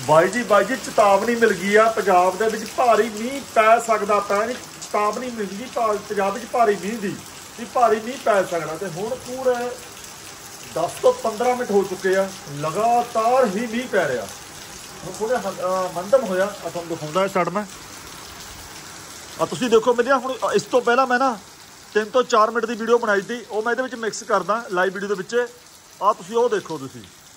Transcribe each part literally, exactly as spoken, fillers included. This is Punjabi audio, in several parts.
ਬਾਈ ਜੀ ਬਾਈ ਜੀ ਚੇਤਾਵਨੀ ਮਿਲ ਗਈ ਆ ਪੰਜਾਬ ਦੇ ਵਿੱਚ ਭਾਰੀ ਮੀਂਹ ਪੈ ਸਕਦਾ। ਪੈ ਨਹੀਂ ਚੇਤਾਵਨੀ ਮਿਲ ਗਈ ਪੰਜਾਬ ਵਿੱਚ ਭਾਰੀ ਮੀਂਹ ਦੀ ਵੀ ਭਾਰੀ ਮੀਂਹ ਪੈ ਸਕਦਾ। ਤੇ ਹੁਣ ਪੂਰੇ ਦਸ ਤੋਂ ਪੰਦਰਾਂ ਮਿੰਟ ਹੋ ਚੁੱਕੇ ਆ, ਲਗਾਤਾਰ ਹੀ ਮੀਂਹ ਪੈ ਰਿਹਾ। ਹੁਣ ਥੋੜਾ ਮੰਦਮ ਹੋਇਆ ਆ, ਤੁਹਾਨੂੰ ਦਿਖਾਉਂਦਾ ਛੱਡ ਮੈਂ ਆ। ਤੁਸੀਂ ਦੇਖੋ ਮੇਰੀਆਂ ਹੁਣ ਇਸ ਤੋਂ ਪਹਿਲਾਂ ਮੈਂ ਨਾ ਤਿੰਨ ਤੋਂ ਚਾਰ ਮਿੰਟ ਦੀ ਵੀਡੀਓ ਬਣਾਈ ਸੀ, ਉਹ ਮੈਂ ਇਹਦੇ ਵਿੱਚ ਮਿਕਸ ਕਰਦਾ ਲਾਈਵ ਵੀਡੀਓ ਦੇ ਵਿੱਚ। ਆ ਤੁਸੀਂ ਉਹ ਦੇਖੋ ਤੁਸੀਂ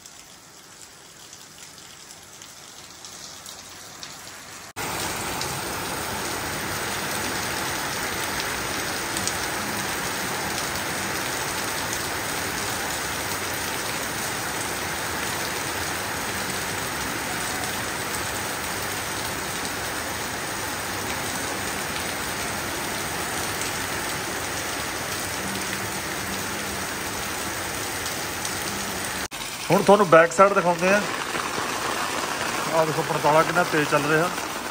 ਹੁਣ ਤੁਹਾਨੂੰ ਬੈਕ ਸਾਈਡ ਦਿਖਾਉਂਦੇ ਆ। ਆਹ ਦੇਖੋ ਪੜਤਾਲਾ ਕਿੰਨਾ ਤੇਜ਼ ਚੱਲ ਰਿਹਾ।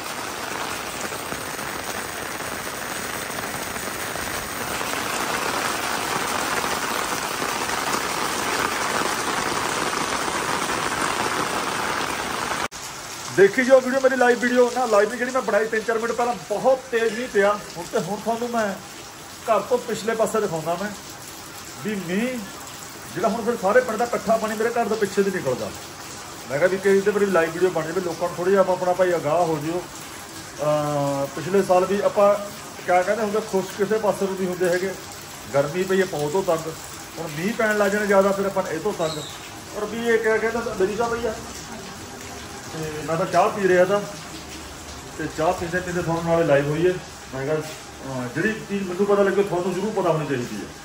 ਦੇਖੀ ਜੋ ਵੀਡੀਓ ਮੇਰੀ ਲਾਈਵ ਵੀਡੀਓ ਨਾ ਲਾਈਵ ਜਿਹੜੀ ਮੈਂ ਬਣਾਈ ਤਿੰਨ ਚਾਰ ਮਿੰਟ ਪਹਿਲਾਂ, ਬਹੁਤ ਤੇਜ਼ ਮੀਂਹ ਪਿਆ। ਹੁਣ ਤੇ ਹੁਣ ਤੁਹਾਨੂੰ ਮੈਂ ਘਰ ਤੋਂ ਪਿਛਲੇ ਪਾਸੇ ਦਿਖਾਉਂਦਾ ਮੈਂ ਵੀ ਮੀਂਹ ਜਿਹੜਾ ਹੁਣ ਫਿਰ ਸਾਰੇ ਪਿੰਡ ਦਾ ਇਕੱਠਾ ਪਾਣੀ ਮੇਰੇ ਘਰ ਤੋਂ ਪਿੱਛੇ ਦੀ ਨਿਕਲਦਾ। ਮੈਂ ਕਿਹਾ ਵੀ ਕਿ ਇਹਦੇ ਬਾਰੇ ਲਾਈਵ ਵੀਡੀਓ ਬਣ ਜਾਵੇ, ਲੋਕਾਂ ਨੂੰ ਥੋੜ੍ਹੀ ਜਿਹਾ ਆਪਾਂ ਆਪਣਾ ਭਾਈ ਅਗਾਹ ਹੋ ਜਿਓ। ਪਿਛਲੇ ਸਾਲ ਵੀ ਆਪਾਂ ਕਿਆ ਕਹਿੰਦੇ ਹੁੰਦੇ ਖੁਸ਼ ਕਿਸੇ ਪਾਸੇ ਨੂੰ ਨਹੀਂ ਹੁੰਦੇ ਹੈਗੇ। ਗਰਮੀ ਪਈ ਹੈ ਬਹੁਤ ਤੋਂ ਤੰਗ, ਹੁਣ ਮੀਂਹ ਪੈਣ ਲੱਗ ਜਾਣਾ ਜ਼ਿਆਦਾ, ਫਿਰ ਆਪਾਂ ਇਹ ਤੋਂ ਤੰਗ। ਔਰ ਵੀ ਇਹ ਕਿਆ ਕਹਿੰਦਾ ਮੇਰੀ ਚਾਹ ਪਈ ਆ ਅਤੇ ਮੈਂ ਤਾਂ ਚਾਹ ਪੀ ਰਿਹਾ ਤਾਂ, ਅਤੇ ਚਾਹ ਪੀਂਦੇ ਪੀਂਦੇ ਤੁਹਾਨੂੰ ਨਾਲੇ ਲਾਈਵ ਹੋਈ ਹੈ। ਮੈਂ ਕਿਹਾ ਜਿਹੜੀ ਚੀਜ਼ ਮੈਨੂੰ ਪਤਾ ਲੱਗੇ ਤੁਹਾਨੂੰ ਜ਼ਰੂਰ ਪਤਾ ਹੋਣੀ ਚਾਹੀਦੀ ਹੈ।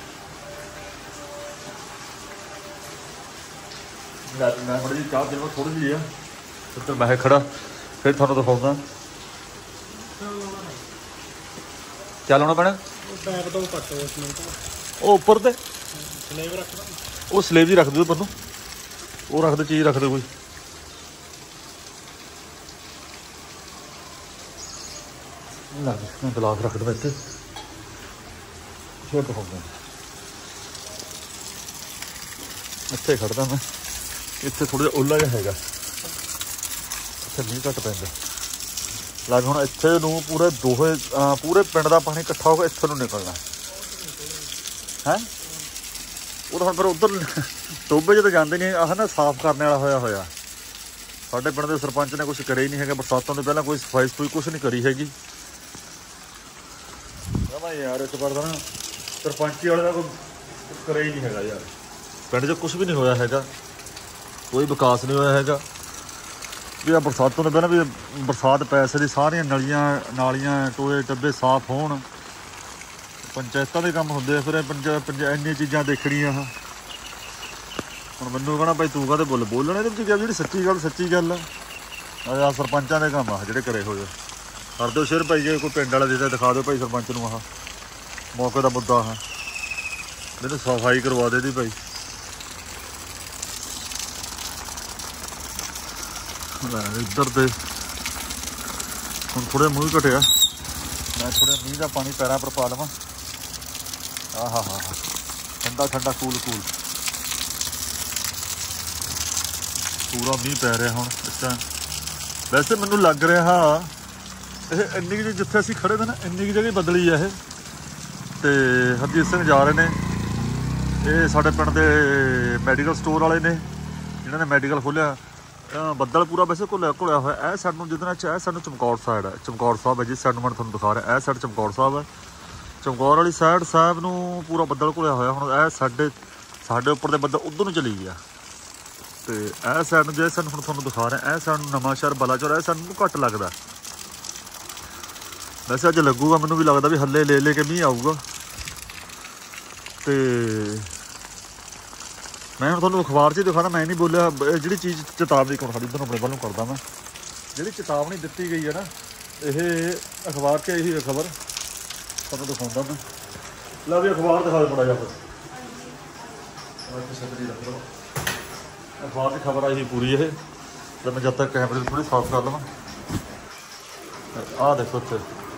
ਮੈਂ ਥੋੜੀ ਜਿਹੀ ਚਾਹ ਪੀਣਾ ਥੋੜੀ ਜਿਹੀ ਆ, ਫਿਰ ਮੈਂ ਖੜਾ ਫਿਰ ਤੁਹਾਨੂੰ ਦਿਖਾਉਂਦਾ। ਕਿਆ ਲਾਉਣਾ ਪੈਣਾ? ਉਹ ਉੱਪਰ ਤੇ ਉਹ ਸਲੇਬ ਜੀ ਰੱਖ ਦਿਓ ਉੱਪਰ ਨੂੰ, ਉਹ ਰੱਖ ਦਿਓ ਚੀਜ਼ ਰੱਖ ਦਿਓ ਕੋਈ। ਮੈਂ ਗਲਾਸ ਰੱਖ ਦੇਵਾਂ ਇੱਥੇ, ਫਿਰ ਦਿਖਾਉਂਦਾ। ਇੱਥੇ ਖੜਦਾ ਮੈਂ, ਇੱਥੇ ਥੋੜ੍ਹਾ ਜਿਹਾ ਓਲਾ ਜਿਹਾ ਹੈਗਾ, ਇੱਥੇ ਮੀਂਹ ਘੱਟ ਪੈਂਦਾ। ਲੱਗ ਹੁਣ ਇੱਥੇ ਨੂੰ ਪੂਰੇ ਦੋਹੇ ਪੂਰੇ ਪਿੰਡ ਦਾ ਪਾਣੀ ਇਕੱਠਾ ਹੋ ਕੇ ਇੱਥੇ ਨੂੰ ਨਿਕਲਣਾ ਹੈ। ਉਹ ਤਾਂ ਹੁਣ ਫਿਰ ਉੱਧਰ ਟੋਭੇ 'ਚ ਤਾਂ ਜਾਂਦੇ ਨਹੀਂ। ਆਹ ਨਾ ਸਾਫ਼ ਕਰਨ ਵਾਲਾ ਹੋਇਆ ਹੋਇਆ। ਸਾਡੇ ਪਿੰਡ ਦੇ ਸਰਪੰਚ ਨੇ ਕੁਛ ਕਰਿਆ ਹੀ ਨਹੀਂ ਹੈਗਾ, ਬਰਸਾਤਾਂ ਤੋਂ ਪਹਿਲਾਂ ਕੋਈ ਸਫਾਈ ਸਫੂਈ ਕੁਛ ਨਹੀਂ ਕਰੀ ਹੈਗੀ। ਮੈਂ ਯਾਰ ਇਸ ਵਾਰ ਤਾਂ ਨਾ ਸਰਪੰਚੀ ਵਾਲੇ ਦਾ ਕੋਈ ਕਰਿਆ ਹੀ ਨਹੀਂ ਹੈਗਾ ਯਾਰ। ਪਿੰਡ 'ਚ ਕੁਛ ਵੀ ਨਹੀਂ ਹੋਇਆ ਹੈਗਾ, ਕੋਈ ਵਿਕਾਸ ਨਹੀਂ ਹੋਇਆ ਹੈਗਾ। ਵੀ ਆ ਬਰਸਾਤਾਂ ਤੋਂ ਪਹਿਲਾਂ ਵੀ ਬਰਸਾਤ ਪੈਸੇ ਦੀ ਸਾਰੀਆਂ ਨਲੀਆਂ ਨਾਲੀਆਂ ਟੋਏ ਟੱਬੇ ਸਾਫ਼ ਹੋਣ, ਪੰਚਾਇਤਾਂ ਦੇ ਕੰਮ ਹੁੰਦੇ ਆ। ਫਿਰ ਪੰਚਾ ਪੰਚਾ ਇੰਨੀਆਂ ਚੀਜ਼ਾਂ ਦੇਖਣੀਆਂ। ਹੁਣ ਮੈਨੂੰ ਕਹਿਣਾ ਭਾਈ ਤੂੰ ਕਾਹਦੇ ਬੋਲ ਬੋਲਣਾ ਇਹਦੇ ਵਿੱਚ, ਜਿਹੜੀ ਸੱਚੀ ਗੱਲ ਸੱਚੀ ਗੱਲ ਆ। ਆਹ ਸਰਪੰਚਾਂ ਦੇ ਕੰਮ ਆ ਜਿਹੜੇ ਕਰੇ ਹੋਏ। ਕਰ ਦਿਓ ਸ਼ੇਅਰ ਭਾਈ, ਜੇ ਕੋਈ ਪਿੰਡ ਵਾਲਾ ਦੇ ਦਿਖਾ ਦਿਓ ਭਾਈ ਸਰਪੰਚ ਨੂੰ। ਆਹ ਮੌਕੇ ਦਾ ਮੁੱਦਾ ਆ, ਮੈਨੂੰ ਸਫਾਈ ਕਰਵਾ ਦੇ ਦੀ ਭਾਈ। ਇੱਧਰ ਤੇ ਹੁਣ ਥੋੜ੍ਹਾ ਮੂੰਹ ਘਟਿਆ, ਮੈਂ ਥੋੜ੍ਹਾ ਮੀਂਹ ਦਾ ਪਾਣੀ ਪੈਰਾਂ ਪਰ ਪਾ ਲਵਾਂ। ਆਹ ਹਾ ਹਾ ਠੰਡਾ ਠੰਡਾ ਕੂਲ ਕੂਲ ਪੂਰਾ ਮੀਂਹ ਪੈ ਰਿਹਾ ਹੁਣ ਇਸ ਟਾਈਮ। ਵੈਸੇ ਮੈਨੂੰ ਲੱਗ ਰਿਹਾ ਇਹ ਇੰਨੀ ਕੁ ਜਿੱਥੇ ਅਸੀਂ ਖੜ੍ਹੇ ਤੇ ਨਾ ਇੰਨੀ ਕੁ ਜਗ੍ਹਾ ਬਦਲੀ ਆ ਇਹ। ਅਤੇ ਹਰਜੀਤ ਸਿੰਘ ਜਾ ਰਹੇ ਨੇ, ਇਹ ਸਾਡੇ ਪਿੰਡ ਦੇ ਮੈਡੀਕਲ ਸਟੋਰ ਵਾਲੇ ਨੇ ਜਿਹਨਾਂ ਨੇ ਮੈਡੀਕਲ ਖੋਲ੍ਹਿਆ। ਬੱਦਲ ਪੂਰਾ ਵੈਸੇ ਘੁਲਿਆ ਘੁਲਿਆ ਹੋਇਆ। ਇਹ ਸਾਈਡ ਨੂੰ ਜਿਹਦੇ ਨਾਲ ਇਹ ਸਾਨੂੰ ਚਮਕੌਰ ਸਾਈਡ ਹੈ, ਚਮਕੌਰ ਸਾਹਿਬ ਹੈ ਜਿਸ ਸਾਈਡ ਨੂੰ ਮੈਂ ਤੁਹਾਨੂੰ ਦਿਖਾ ਰਿਹਾ। ਇਹ ਸਾਈਡ ਚਮਕੌਰ ਸਾਹਿਬ ਹੈ, ਚਮਕੌਰ ਵਾਲੀ ਸਾਈਡ ਸਾਹਿਬ ਨੂੰ ਪੂਰਾ ਬੱਦਲ ਘੁਲਿਆ ਹੋਇਆ। ਹੁਣ ਇਹ ਸਾਡੇ ਸਾਡੇ ਉੱਪਰ ਦੇ ਬੱਦਲ ਉੱਧਰ ਨੂੰ ਚਲੀ ਗਿਆ। ਅਤੇ ਇਹ ਸਾਈਡ ਨੂੰ ਜੇ ਸਾਨੂੰ ਹੁਣ ਤੁਹਾਨੂੰ ਦਿਖਾ ਰਿਹਾ, ਇਹ ਸਾਈਡ ਨੂੰ ਨਵਾਂ ਸ਼ਹਿਰ ਬਲਾਚੌਰ, ਇਹ ਸਾਨੂੰ ਘੱਟ ਲੱਗਦਾ। ਵੈਸੇ ਅੱਜ ਲੱਗੂਗਾ, ਮੈਨੂੰ ਵੀ ਲੱਗਦਾ ਵੀ ਹੱਲੇ ਲੈ ਲੈ ਕੇ ਮੀਂਹ ਆਊਗਾ। ਅਤੇ ਮੈਂ ਹੁਣ ਤੁਹਾਨੂੰ ਅਖਬਾਰ 'ਚ ਹੀ ਦਿਖਾਉਣਾ, ਮੈਂ ਨਹੀਂ ਬੋਲਿਆ। ਜਿਹੜੀ ਚੀਜ਼ ਚੇਤਾਵਨੀ ਕੋਲ ਸਾਡੀ ਇੱਧਰ ਆਪਣੇ ਵੱਲੋਂ ਕਰਦਾ ਮੈਂ, ਜਿਹੜੀ ਚੇਤਾਵਨੀ ਦਿੱਤੀ ਗਈ ਹੈ ਨਾ, ਇਹ ਅਖਬਾਰ 'ਚ ਇਹੀ ਖਬਰ ਤੁਹਾਨੂੰ ਦਿਖਾਉਂਦਾ ਮੈਂ। ਲੈ ਵੀ ਅਖਬਾਰ ਦਿਖਾ ਦੇ ਬੜਾ ਜਿਹਾ ਛਤਰੀ ਰੱਖ ਲਓ। ਅਖਬਾਰ ਦੀ ਖਬਰ ਆਈ ਸੀ ਪੂਰੀ ਇਹ, ਤਾਂ ਮੈਂ ਜਦ ਤੱਕ ਕੈਮਰੇ ਥੋੜ੍ਹੀ ਸਾਫ਼ ਕਰ ਲਵਾਂ। ਆਹ ਦੇਖੋ ਇੱਥੇ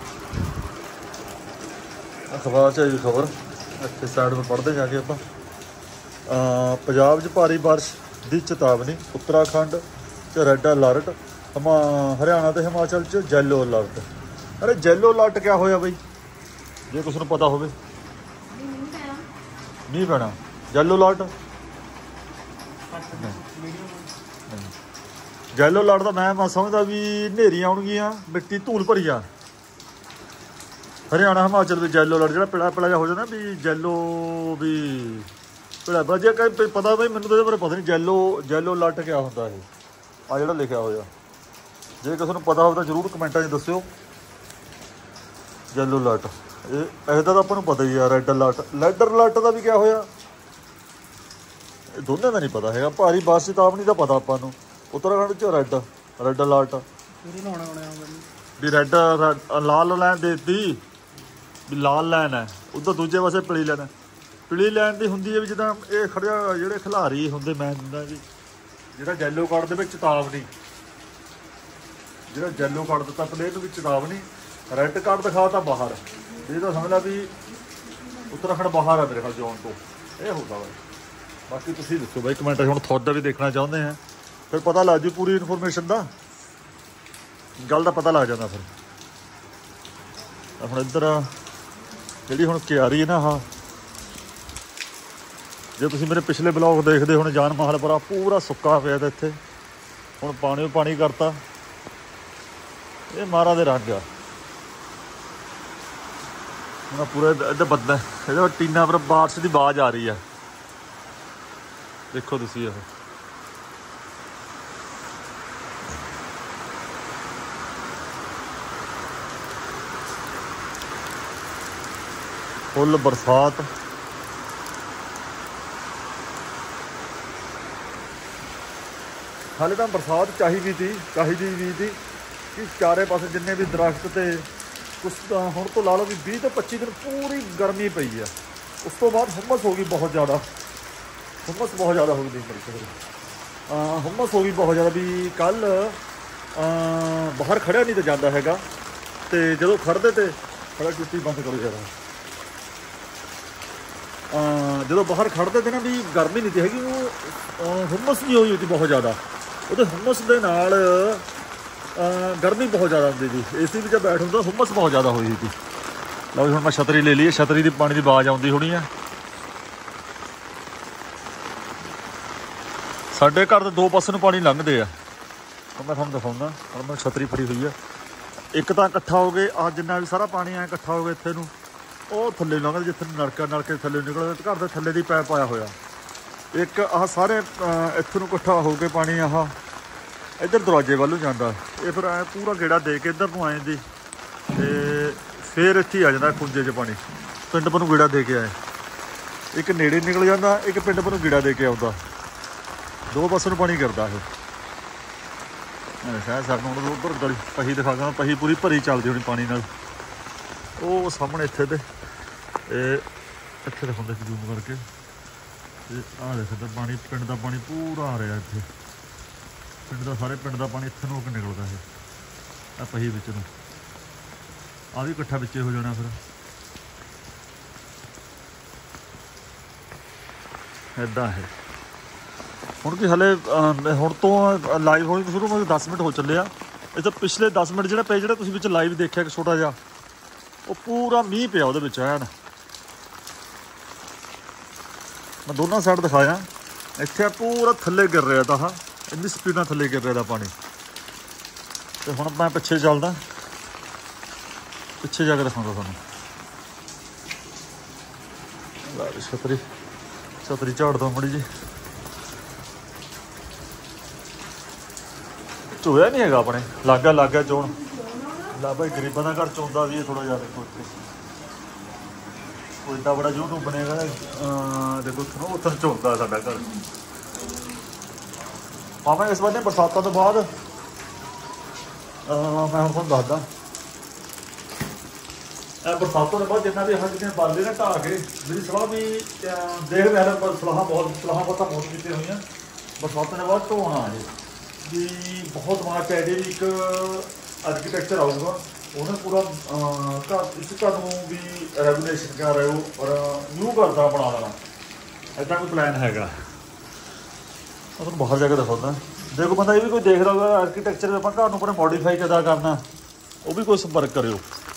ਅਖਬਾਰ 'ਚ ਆਈ ਖਬਰ, ਇੱਥੇ ਸਾਈਡ 'ਤੇ ਪੜ੍ਹਦੇ ਜਾ ਕੇ ਆਪਾਂ। ਪੰਜਾਬ 'ਚ ਭਾਰੀ ਬਾਰਿਸ਼ ਦੀ ਚੇਤਾਵਨੀ, ਉੱਤਰਾਖੰਡ 'ਚ ਰੈੱਡ ਅਲਰਟ, ਹਮਾ ਹਰਿਆਣਾ ਤੇ ਹਿਮਾਚਲ 'ਚ ਜੈਲੋ ਅਲਰਟ। ਅਰੇ ਜੈਲੋ ਅਲਰਟ ਕਿਆ ਹੋਇਆ ਬਈ, ਜੇ ਕੁਛ ਨੂੰ ਪਤਾ ਹੋਵੇ? ਮੀਂਹ ਪੈਣਾ, ਜੈਲੋ ਅਲਰਟ ਜੈਲੋ ਅਲਰਟ ਦਾ ਮੈਂ ਮੈਂ ਸਮਝਦਾ ਵੀ ਹਨੇਰੀਆਂ ਆਉਣਗੀਆਂ, ਮਿੱਟੀ ਧੂਲ ਭਰੀ ਆ। ਹਰਿਆਣਾ ਹਿਮਾਚਲ ਵਿੱਚ ਜੈਲੋ ਅਲਰਟ, ਜਿਹੜਾ ਪਿਲਾ ਪਿਲਾ ਜਿਹਾ ਹੋ ਜਾਂਦਾ ਵੀ ਜੈਲੋ ਵੀ ਪਿਲਾ ਜੇ ਕਈ ਪਤਾ ਬਈ ਮੈਨੂੰ ਤਾਂ ਇਹਦੇ ਬਾਰੇ ਪਤਾ ਨਹੀਂ। ਜੈਲੋ ਜੈਲੋ ਅਲਰਟ ਕਿਆ ਹੁੰਦਾ ਇਹ, ਆ ਜਿਹੜਾ ਲਿਖਿਆ ਹੋਇਆ, ਜੇ ਕਿਸੇ ਨੂੰ ਪਤਾ ਹੋਵੇ ਤਾਂ ਜ਼ਰੂਰ ਕਮੈਂਟਾਂ 'ਚ ਦੱਸਿਓ। ਜੈਲੋ ਅਲਰਟ ਇਹ ਇਹਦਾ ਤਾਂ ਆਪਾਂ ਨੂੰ ਪਤਾ ਹੀ ਆ। ਰੈੱਡ ਅਲਰਟ, ਰੈੱਡ ਅਲਰਟ ਦਾ ਵੀ ਕਿਆ ਹੋਇਆ, ਇਹ ਦੋਨਾਂ ਦਾ ਨਹੀਂ ਪਤਾ ਹੈਗਾ। ਭਾਰੀ ਬਾਰਿਸ਼ ਚੇਤਾਵਨੀ ਦਾ ਪਤਾ ਆਪਾਂ ਨੂੰ, ਉੱਤਰਾਖੰਡ 'ਚ ਰੈੱਡ ਰੈੱਡ ਅਲਰਟ ਵੀ ਰੈੱਡ ਲਾਲ ਲਾਈਨ ਦੇ ਦਿੱਤੀ ਵੀ ਲਾਲ ਲਾਈਨ ਹੈ, ਉੱਧਰ ਦੂਜੇ ਪਾਸੇ ਪੀਲੀ ਲਾਈਨ। ਪੀਲੀ ਲਾਈਨ ਦੀ ਹੁੰਦੀ ਹੈ ਵੀ ਜਿੱਦਾਂ ਇਹ ਖੜਿਆ ਜਿਹੜੇ ਖਿਲਾਰੀ ਹੁੰਦੇ, ਮੈਂ ਦਿੰਦਾ ਜੀ ਜਿਹੜਾ ਜੈਲੋ ਕਾਰਡ ਦੇ ਵਿੱਚ ਚੇਤਾਵਨੀ, ਜਿਹੜਾ ਜੈਲੋ ਕਾਰਡ ਦਿੱਤਾ ਪਲੇਅਰ ਨੂੰ ਵੀ ਚੇਤਾਵਨੀ, ਰੈੱਡ ਕਾਰਡ ਦਿਖਾ ਤਾਂ ਬਾਹਰ। ਇਹ ਤਾਂ ਸਮਝ ਲਾ ਵੀ ਉੱਤਰਾਖੰਡ ਬਾਹਰ ਆ ਮੇਰੇ ਖਿਆਲ ਜ਼ੋਨ ਤੋਂ, ਇਹ ਹੋ ਸਕਦਾ। ਬਾਕੀ ਤੁਸੀਂ ਦੱਸੋ ਬਾਈ ਕਮੈਂਟ 'ਚ, ਹੁਣ ਤੁਹਾਡਾ ਵੀ ਦੇਖਣਾ ਚਾਹੁੰਦੇ ਆ, ਫਿਰ ਪਤਾ ਲੱਗ ਜੂ ਪੂਰੀ ਇਨਫੋਰਮੇਸ਼ਨ ਦਾ, ਗੱਲ ਦਾ ਪਤਾ ਲੱਗ ਜਾਂਦਾ ਫਿਰ। ਹੁਣ ਇੱਧਰ ਜਿਹੜੀ ਹੁਣ ਕਿਆਰੀ ਹੈ ਨਾ, ਆਹ ਜੇ ਤੁਸੀਂ ਮੇਰੇ ਪਿਛਲੇ ਬਲੌਗ ਦੇਖਦੇ ਹੁਣ, ਜਾਨ ਮਾਹਲਪੁਰਾ ਪੂਰਾ ਸੁੱਕਾ ਪਿਆ ਤਾਂ ਇੱਥੇ ਹੁਣ ਪਾਣੀ ਪਾਣੀ ਕਰਤਾ। ਇਹ ਮਹਾਰਾਜ ਦੇ ਰੰਗ ਆ ਹੁਣ ਪੂਰਾ। ਇੱਧਰ ਬੱਦਲ, ਇਹਦੇ ਟੀਨਾ ਪਰ ਬਾਰਿਸ਼ ਦੀ ਆਵਾਜ਼ ਆ ਰਹੀ ਆ, ਦੇਖੋ ਤੁਸੀਂ। ਇਹ ਫੁੱਲ ਬਰਸਾਤ, ਹਾਲੇ ਤਾਂ ਬਰਸਾਤ ਚਾਹੀਦੀ ਸੀ ਚਾਹੀਦੀ ਵੀ ਸੀ ਕਿ ਚਾਰੇ ਪਾਸੇ ਜਿੰਨੇ ਵੀ ਦਰਖਤ ਤੇ ਕੁਛ ਤਾਂ ਹੁਣ ਤੋਂ ਲਾ ਲਓ ਵੀ ਵੀਹ ਤੋਂ ਪੱਚੀ ਦਿਨ ਪੂਰੀ ਗਰਮੀ ਪਈ ਆ। ਉਸ ਤੋਂ ਬਾਅਦ ਹੁਮਸ ਹੋ ਗਈ ਬਹੁਤ ਜ਼ਿਆਦਾ, ਹੁਮਸ ਬਹੁਤ ਜ਼ਿਆਦਾ ਹੋ ਗਈ ਹੁਮਸ ਹੋ ਗਈ ਬਹੁਤ ਜ਼ਿਆਦਾ ਵੀ ਕੱਲ੍ਹ ਬਾਹਰ ਖੜਿਆ ਨਹੀਂ ਤਾਂ ਜਾਂਦਾ ਹੈਗਾ, ਅਤੇ ਜਦੋਂ ਖੜ੍ਹਦੇ ਤੇ ਖੜਾ ਜੁੱਤੀ ਬੰਦ ਕਰੋ ਯਾਰ। ਜਦੋਂ ਬਾਹਰ ਖੜ੍ਹਦੇ ਤੇ ਨਾ ਵੀ ਗਰਮੀ ਨਹੀਂ ਸੀ ਹੈਗੀ, ਉਹ ਹੁਮਸ ਨਹੀਂ ਹੋਈ ਹੋਈ ਸੀ ਬਹੁਤ ਜ਼ਿਆਦਾ। ਉਹਦੇ ਹੁਮਸ ਦੇ ਨਾਲ ਗਰਮੀ ਬਹੁਤ ਜ਼ਿਆਦਾ ਹੁੰਦੀ ਸੀ, ਏ ਸੀ ਵਿੱਚ ਬੈਠ ਹੁੰਦਾ, ਹੁਮਸ ਬਹੁਤ ਜ਼ਿਆਦਾ ਹੋਈ ਸੀ। ਲਓ ਹੁਣ ਮੈਂ ਛਤਰੀ ਲੈ ਲਈ, ਛਤਰੀ ਦੀ ਪਾਣੀ ਦੀ ਆਵਾਜ਼ ਆਉਂਦੀ ਹੋਣੀ ਆ। ਸਾਡੇ ਘਰ ਦੇ ਦੋ ਪਾਸੇ ਨੂੰ ਪਾਣੀ ਲੰਘਦੇ ਆ, ਮੈਂ ਤੁਹਾਨੂੰ ਦਿਖਾਉਂਦਾ। ਹੁਣ ਮੈਂ ਛਤਰੀ ਫੜੀ ਹੋਈ ਆ, ਇੱਕ ਤਾਂ ਇਕੱਠਾ ਹੋ ਗਏ ਆਹ ਜਿੰਨਾ ਵੀ ਸਾਰਾ ਪਾਣੀ ਆਇਆ ਇਕੱਠਾ ਹੋ ਗਿਆ ਇੱਥੇ ਨੂੰ, ਉਹ ਥੱਲੇ ਲੰਘਦਾ ਜਿੱਥੇ ਨਲਕਾ ਨਲਕੇ ਥੱਲੇ ਨਿਕਲਦਾ, ਘਰ ਦੇ ਥੱਲੇ ਦੀ ਪੈਪ ਪਾਇਆ ਹੋਇਆ। ਇੱਕ ਆਹ ਸਾਰੇ ਇੱਥੇ ਨੂੰ ਇਕੱਠਾ ਹੋ ਕੇ ਪਾਣੀ ਆਹ ਇੱਧਰ ਦਰਵਾਜ਼ੇ ਵੱਲ ਨੂੰ ਜਾਂਦਾ, ਇਹ ਫਿਰ ਐਂ ਪੂਰਾ ਗੇੜਾ ਦੇ ਕੇ ਇੱਧਰ ਨੂੰ ਆ ਜਾਂਦੀ, ਅਤੇ ਫਿਰ ਇੱਥੇ ਹੀ ਆ ਜਾਂਦਾ ਖੁੰਝੇ 'ਚ ਪਾਣੀ। ਪਿੰਡ ਪਰ ਨੂੰ ਗੇੜਾ ਦੇ ਕੇ ਆਏ, ਇੱਕ ਨੇੜੇ ਨਿਕਲ ਜਾਂਦਾ, ਇੱਕ ਪਿੰਡ ਪਰ ਨੂੰ ਗੇੜਾ ਦੇ ਕੇ ਆਉਂਦਾ, ਦੋ ਪਾਸੇ ਨੂੰ ਪਾਣੀ ਕਰਦਾ ਇਹ। ਸ਼ਾਇਦ ਸਾਨੂੰ ਹੁਣ ਉੱਧਰ ਗਲੀ ਪਹੀ ਦਿਖਾ ਕੇ, ਪਹੀ ਪੂਰੀ ਭਰੀ ਚੱਲਦੀ ਹੋਣੀ ਪਾਣੀ ਨਾਲ। ਉਹ ਸਾਹਮਣੇ ਇੱਥੇ ਤੇ ਇਹ ਇੱਥੇ ਦਿਖਾਉਂਦੇ ਸੀ ਜ਼ੂਮ ਕਰਕੇ, ਅਤੇ ਆਹ ਦੇਖਦਾ ਪਾਣੀ, ਪਿੰਡ ਦਾ ਪਾਣੀ ਪੂਰਾ ਆ ਰਿਹਾ ਇੱਥੇ, ਪਿੰਡ ਦਾ ਸਾਰੇ ਪਿੰਡ ਦਾ ਪਾਣੀ ਇੱਥੇ ਨੂੰ ਹੋ ਕੇ ਨਿਕਲਦਾ ਇਹ ਆਹ ਪਹੀ ਵਿੱਚ ਨੂੰ, ਆਹ ਵੀ ਇਕੱਠਾ ਵਿੱਚੇ ਹੋ ਜਾਣਾ ਫਿਰ ਇੱਦਾਂ ਹੈ। ਹੁਣ ਕੀ ਹਲੇ ਹੁਣ ਤੋਂ ਲਾਈਵ ਹੋਣੀ ਸ਼ੁਰੂ ਹੋ ਦਸ ਮਿੰਟ ਹੋ ਚੱਲੇ ਆ। ਇਹ ਤਾਂ ਪਿਛਲੇ ਦਸ ਮਿੰਟ ਜਿਹੜਾ ਪਏ ਜਿਹੜਾ ਤੁਸੀਂ ਵਿੱਚ ਲਾਈਵ ਦੇਖਿਆ ਇੱਕ ਛੋਟਾ ਜਿਹਾ, ਉਹ ਪੂਰਾ ਮੀਂਹ ਪਿਆ ਉਹਦੇ ਵਿੱਚ ਐਨ। ਮੈਂ ਦੋਨਾਂ ਸਾਈਡ ਦਿਖਾਇਆ, ਇੱਥੇ ਪੂਰਾ ਥੱਲੇ ਗਿਰ ਰਿਹਾ ਤਾਂ, ਇੰਨੀ ਸਪੀਡ ਨਾਲ ਥੱਲੇ ਗਿਰ ਰਿਹਾ ਦਾ ਪਾਣੀ। ਅਤੇ ਹੁਣ ਮੈਂ ਪਿੱਛੇ ਚੱਲਦਾ, ਪਿੱਛੇ ਜਾ ਕੇ ਦਿਖਾਉਂਦਾ ਤੁਹਾਨੂੰ। ਛਤਰੀ ਛਤਰੀ ਝਾੜ ਦੋ ਮੜੀ ਜੀ, ਚੋਇਆ ਨਹੀਂ ਹੈਗਾ ਆਪਣੇ ਲਾਗਾ ਲਾਗਾ ਚੋਣ ਲਾ ਭਾਈ, ਗਰੀਬਾਂ ਦਾ ਘਰ ਚੋਂਦਾ ਵੀ ਥੋੜ੍ਹਾ ਜਿਹਾ। ਦੇਖੋ ਇੱਥੇ ਕੋਈ ਇੱਡਾ ਬੜਾ ਯੂਟਿਊਬ ਬਣੇਗਾ, ਦੇਖੋ ਉੱਥੋਂ ਉੱਥੋਂ ਚੋਂਦਾ ਸਾਡਾ ਘਰ। ਮਾਮਾ ਇਸ ਵਾਰ ਨੇ ਬਰਸਾਤਾਂ ਤੋਂ ਬਾਅਦ ਮੈਂ ਹੁਣ ਤੁਹਾਨੂੰ ਦੱਸਦਾ, ਇਹ ਬਰਸਾਤਾਂ ਤੋਂ ਬਾਅਦ ਜਿੰਨਾ ਵੀ ਆਹ ਜਿਹੜੀਆਂ ਬਾਲੇ ਨਾ ਢਾਹ ਕੇ, ਮੇਰੀ ਸਲਾਹ ਵੀ ਦੇਖ ਰਿਹਾ ਪਰ ਸਲਾਹਾਂ ਬਹੁਤ ਸਲਾਹਾਂ ਪਤਾ ਬਹੁਤ ਕੀਤੀਆਂ ਹੋਈਆਂ। ਬਰਸਾਤਾਂ ਦੇ ਬਾਅਦ ਢੋਣਾ ਇਹ ਵੀ ਬਹੁਤ ਮਾਰਚ ਹੈ ਜੀ, ਇੱਕ ਆਰਕੀਟੈਕਚਰ ਆਊਗਾ, ਉਹਨੇ ਪੂਰਾ ਘਰ ਇਸ ਘਰ ਨੂੰ ਵੀ ਰੈਗੂਲੇਸ਼ਨ ਕਰ ਰਹੇ ਹੋ ਔਰ ਨਿਊ ਘਰ ਦਾ ਬਣਾ ਦੇਣਾ, ਇੱਦਾਂ ਕੋਈ ਪਲਾਨ ਹੈਗਾ। ਉਹ ਤੁਹਾਨੂੰ ਬਾਹਰ ਜਾ ਕੇ ਦਿਖਾਉਂਦਾ ਦੇਖੋ ਬੰਦਾ ਇਹ ਵੀ ਕੋਈ ਦੇਖਦਾ ਹੋਵੇ ਆਰਕੀਟੈਕਚਰ ਆਪਾਂ ਘਰ ਨੂੰ ਆਪਣੇ ਮੋਡੀਫਾਈ ਕਿੱਦਾਂ ਕਰਨਾ, ਉਹ ਵੀ ਕੋਈ ਸੰਪਰਕ ਕਰਿਓ।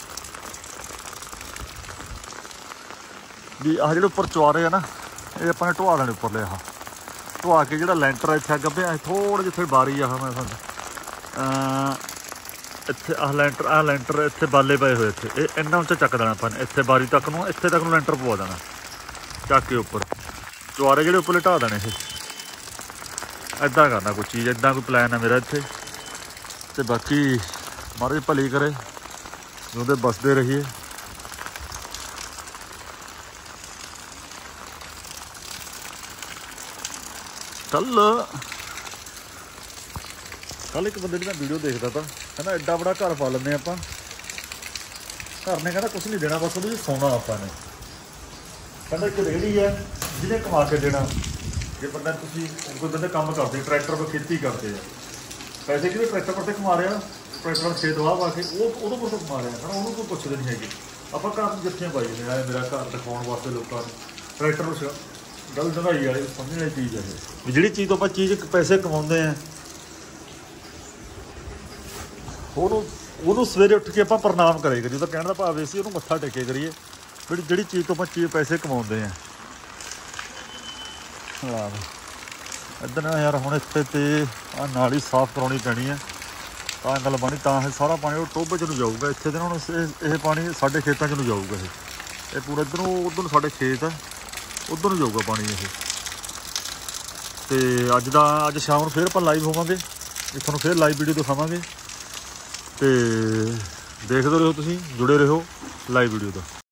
ਵੀ ਆਹ ਜਿਹੜੇ ਉੱਪਰ ਚੁਆਰੇ ਆ ਨਾ, ਇਹ ਆਪਾਂ ਨੇ ਢਵਾ ਦੇਣੇ ਉੱਪਰਲੇ। ਆਹ ਢਵਾ ਕੇ ਜਿਹੜਾ ਲੈਂਟਰ ਇੱਥੇ ਅੱਗੇ ਪਿਆ ਥੋੜ੍ਹੇ ਜਿੱਥੇ ਬਾਰੀ ਆ, ਮੈਂ ਤੁਹਾਨੂੰ ਇੱਥੇ ਆਹ ਲੈਂਟਰ ਆਹ ਲੈਂਟਰ ਇੱਥੇ ਬਾਲੇ ਪਏ ਹੋਏ ਇੱਥੇ, ਇਹ ਇੰਨਾ ਉੱਚਾ ਚੱਕ ਦੇਣਾ ਆਪਾਂ ਨੇ ਇੱਥੇ ਬਾਰੀ ਤੱਕ ਨੂੰ, ਇੱਥੇ ਤੱਕ ਨੂੰ ਲੈਂਟਰ ਪਵਾ ਦੇਣਾ ਚੱਕ ਕੇ ਉੱਪਰ, ਚੁਆਰੇ ਜਿਹੜੇ ਉੱਪਰ ਢਾ ਦੇਣੇ ਇਹ। ਇੱਦਾਂ ਕਰਨਾ ਕੋਈ ਚੀਜ਼, ਇੱਦਾਂ ਕੋਈ ਪਲਾਨ ਹੈ ਮੇਰਾ ਇੱਥੇ। ਅਤੇ ਬਾਕੀ ਮਹਾਰਾਜ ਭਲੀ ਕਰੇ, ਉਹਦੇ ਬਸਦੇ ਰਹੀਏ। ਕੱਲ ਕੱਲ ਇੱਕ ਬੰਦੇ ਦੀ ਮੈਂ ਵੀਡੀਓ ਦੇਖਦਾ ਤਾ, ਕਹਿੰਦਾ ਐਡਾ ਬੜਾ ਘਰ ਪਾ ਲੈਂਦੇ ਆਪਾਂ, ਘਰ ਨੇ ਕਹਿੰਦਾ ਕੁਛ ਨਹੀਂ ਦੇਣਾ, ਬਸ ਉਹਦੇ 'ਚ ਸੌਣਾ ਆਪਾਂ ਨੇ। ਕਹਿੰਦਾ ਇੱਕ ਰੇਹੜੀ ਹੈ ਜਿਹਨੇ ਕਮਾ ਕੇ ਦੇਣਾ, ਜੇ ਬੰਦਾ ਤੁਸੀਂ ਕੋਈ ਬੰਦੇ ਕੰਮ ਕਰਦੇ ਟਰੈਕਟਰ 'ਤੇ ਖੇਤੀ ਕਰਦੇ ਆ, ਪੈਸੇ ਕਿਹਦੇ ਟਰੈਕਟਰ ਪਰ 'ਤੇ ਕਮਾ ਰਿਹਾ, ਟਰੈਕਟਰ ਖੇਤ ਵਾਹ ਪਾ ਕੇ ਉਹ ਉਹਦੇ ਕੋਲ ਕਮਾ ਰਿਹਾ, ਕਹਿੰਦਾ ਉਹਨੂੰ ਕੋਈ ਪੁੱਛਦੇ ਨਹੀਂ ਹੈਗੇ। ਆਪਾਂ ਘਰ ਨੂੰ ਜਿੱਥੇ ਪਾਈ ਜਾਂਦੇ ਆ, ਮੇਰਾ ਘਰ ਦਿਖਾਉਣ ਵਾਸਤੇ ਲੋਕਾਂ ਨੂੰ, ਟਰੈਕਟਰ ਨੂੰ ਗੱਲ ਦਵਾਈ ਵਾਲੀ ਸਮਝਣ ਵਾਲੀ ਚੀਜ਼ ਹੈ ਇਹ। ਜਿਹੜੀ ਚੀਜ਼ ਤੋਂ ਆਪਾਂ ਚੀਜ਼ ਪੈਸੇ ਕਮਾਉਂਦੇ ਆ, ਉਹਨੂੰ ਉਹਨੂੰ ਸਵੇਰੇ ਉੱਠ ਕੇ ਆਪਾਂ ਪ੍ਰਣਾਮ ਕਰੇ ਕਰੀਏ। ਉਹਦਾ ਕਹਿਣ ਦਾ ਭਾਵ ਇਹ ਸੀ ਉਹਨੂੰ ਮੱਥਾ ਟੇਕੇ ਕਰੀਏ, ਜਿਹੜੀ ਜਿਹੜੀ ਚੀਜ਼ ਤੋਂ ਆਪਾਂ ਚੀਜ਼ ਪੈਸੇ ਕਮਾਉਂਦੇ ਆ। ਇੱਧਰ ਨਾ ਯਾਰ ਹੁਣ ਇੱਥੇ ਤੇ ਆਹ ਨਾਲੀ ਸਾਫ਼ ਕਰਾਉਣੀ ਪੈਣੀ ਹੈ, ਤਾਂ ਗੱਲ ਬਣੀ, ਤਾਂ ਇਹ ਸਾਰਾ ਪਾਣੀ ਉਹ ਟੋਭੇ 'ਚ ਨੂੰ ਜਾਊਗਾ। ਇੱਥੇ ਦੇ ਹੁਣ ਇਹ ਇਹ ਪਾਣੀ ਸਾਡੇ ਖੇਤਾਂ 'ਚ ਨੂੰ ਜਾਊਗਾ, ਇਹ ਇਹ ਪੂਰਾ ਇੱਧਰੋਂ ਉੱਧਰ ਨੂੰ ਸਾਡੇ ਖੇਤ ਹੈ, ਉੱਧਰ ਨੂੰ ਜਾਊਗਾ ਪਾਣੀ ਇਹ। ਅਤੇ ਅੱਜ ਦਾ ਅੱਜ ਸ਼ਾਮ ਨੂੰ ਫਿਰ ਆਪਾਂ ਲਾਈਵ ਹੋਵਾਂਗੇ, ਇਹ ਤੁਹਾਨੂੰ ਫਿਰ ਲਾਈਵ ਵੀਡੀਓ ਦਿਖਾਵਾਂਗੇ, ਅਤੇ ਦੇਖਦੇ ਰਹੋ ਤੁਸੀਂ, ਜੁੜੇ ਰਹੋ ਲਾਈਵ ਵੀਡੀਓ ਦਾ।